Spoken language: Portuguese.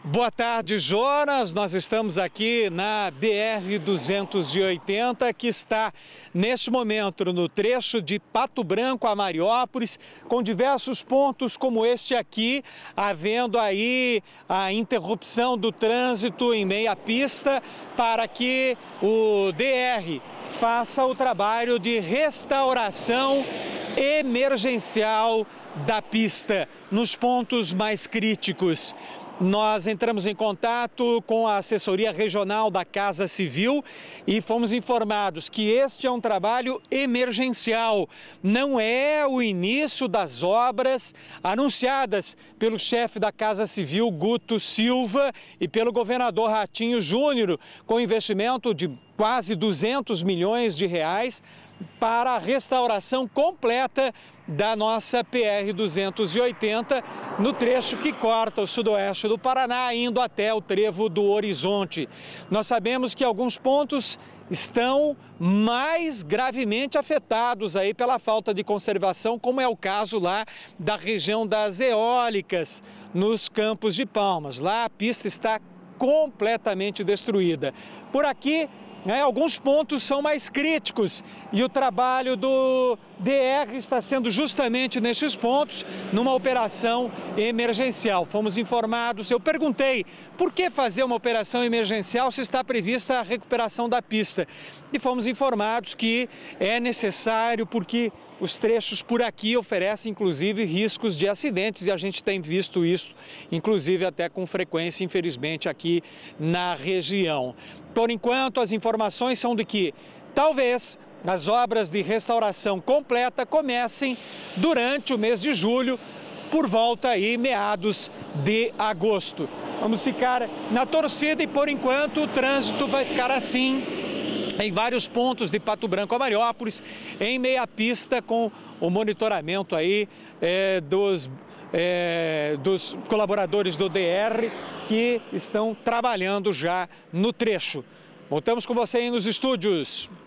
Boa tarde, Jonas. Nós estamos aqui na BR-280, que está neste momento no trecho de Pato Branco a Mariópolis, com diversos pontos como este aqui, havendo aí a interrupção do trânsito em meia pista para que o DR faça o trabalho de restauração emergencial da pista nos pontos mais críticos. Nós entramos em contato com a assessoria regional da Casa Civil e fomos informados que este é um trabalho emergencial, não é o início das obras anunciadas pelo chefe da Casa Civil, Guto Silva, e pelo governador Ratinho Júnior, com investimento de quase 200 milhões de reais para a restauração completa da nossa PR-280 no trecho que corta o sudoeste do Paraná, indo até o trevo do Horizonte. Nós sabemos que alguns pontos estão mais gravemente afetados aí pela falta de conservação, como é o caso lá da região das eólicas, nos Campos de Palmas. Lá a pista está completamente destruída. Por aqui, alguns pontos são mais críticos e o trabalho do DR está sendo justamente nestes pontos, numa operação emergencial. Fomos informados, eu perguntei por que fazer uma operação emergencial se está prevista a recuperação da pista. E fomos informados que é necessário porque os trechos por aqui oferecem, inclusive, riscos de acidentes e a gente tem visto isso, inclusive até com frequência, infelizmente, aqui na região. Por enquanto, as informações são de que talvez as obras de restauração completa comecem durante o mês de julho, por volta aí, meados de agosto. Vamos ficar na torcida e, por enquanto, o trânsito vai ficar assim em vários pontos de Pato Branco a Mariópolis, em meia pista, com o monitoramento aí dos colaboradores do DR que estão trabalhando já no trecho. Voltamos com você aí nos estúdios.